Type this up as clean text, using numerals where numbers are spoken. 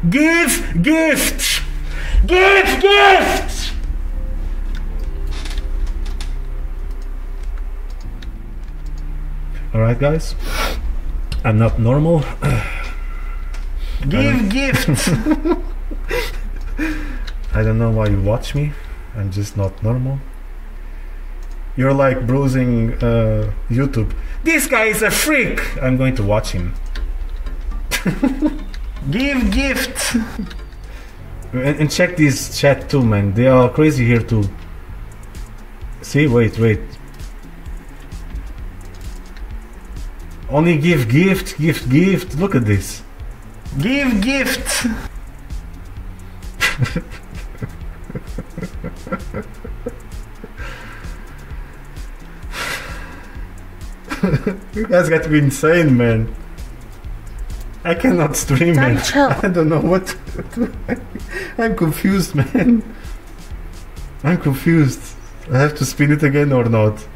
Give gifts! Give gifts! Alright guys, I'm not normal. Give gifts! I don't know why you watch me, I'm just not normal. You're like browsing YouTube. This guy is a freak! I'm going to watch him. Give gifts! And check this chat too, man. They are crazy here too. See, wait. Only give gift. Look at this. Give gift! You guys got to be insane, man. I cannot stream it. I don't know what to do. I'm confused, man. I'm confused. I have to spin it again or not?